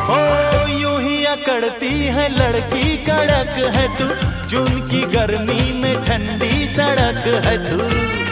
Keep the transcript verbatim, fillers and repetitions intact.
ओ यूं ही अकड़ती है लड़की, कड़क है तू, जून की गर्मी में ठंडी सड़क है तू।